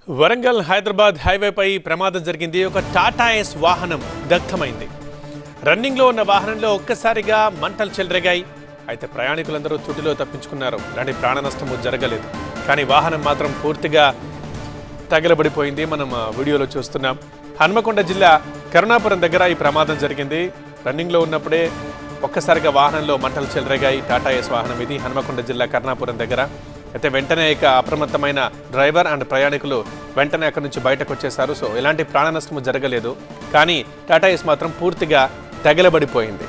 వరంగల్ హైదరాబాద్ హైవేపై ప్రమాదం జరిగింది. ఒక టాటా ఎస్ వాహనం దగ్ధమైంది. రన్నింగ్లో ఉన్న వాహనంలో ఒక్కసారిగా మంటలు చెలరేగాయి. అయితే ప్రయాణికులందరూ తుటిలో తప్పించుకున్నారు. ఇలాంటి ప్రాణ నష్టము జరగలేదు. కానీ వాహనం మాత్రం పూర్తిగా తగలబడిపోయింది. మనం వీడియోలో చూస్తున్నాం. హన్మకొండ జిల్లా కరుణాపురం దగ్గర ఈ ప్రమాదం జరిగింది. రన్నింగ్లో ఉన్నప్పుడే ఒక్కసారిగా వాహనంలో మంటలు చెలరేగాయి. టాటా ఎస్ వాహనం ఇది. హన్మకొండ జిల్లా కరుణాపురం దగ్గర అయితే వెంటనే ఇక అప్రమత్తమైన డ్రైవర్ అండ్ ప్రయాణికులు వెంటనే అక్కడి నుంచి బయటకు వచ్చేశారు. సో ఎలాంటి ప్రాణ నష్టము జరగలేదు. కానీ టాటా ఎస్ మాత్రం పూర్తిగా తగలబడిపోయింది.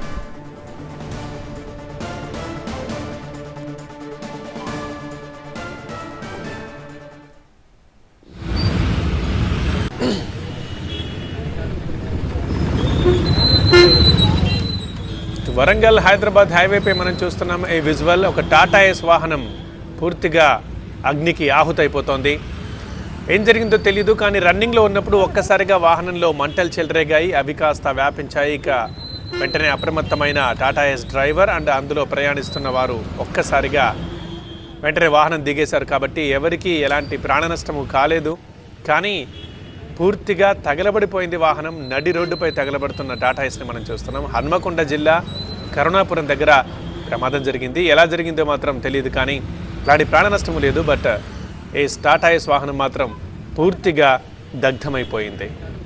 వరంగల్ హైదరాబాద్ హైవేపై మనం చూస్తున్నాం ఈ విజువల్. ఒక టాటా ఎస్ వాహనం పూర్తిగా అగ్నికి ఆహుతైపోతోంది. ఏం జరిగిందో తెలియదు. కానీ రన్నింగ్లో ఉన్నప్పుడు ఒక్కసారిగా వాహనంలో మంటలు చెలరేగాయి. అవి కాస్త వ్యాపించాయి. ఇక వెంటనే అప్రమత్తమైన టాటా ఎస్ డ్రైవర్ అండ్ అందులో ప్రయాణిస్తున్న వారు ఒక్కసారిగా వెంటనే వాహనం దిగేశారు. కాబట్టి ఎవరికి ఎలాంటి ప్రాణ నష్టము కాలేదు. కానీ పూర్తిగా తగలబడిపోయింది వాహనం. నడి రోడ్డుపై తగలబడుతున్న టాటా ఎస్ని మనం చూస్తున్నాం. హన్మకొండ జిల్లా కరుణాపురం దగ్గర ప్రమాదం జరిగింది. ఎలా జరిగిందో మాత్రం తెలియదు. కానీ ఇలాంటి ప్రాణ నష్టము లేదు. బట్ ఈ టాటా ఎస్ వాహనం మాత్రం పూర్తిగా దగ్ధమైపోయింది.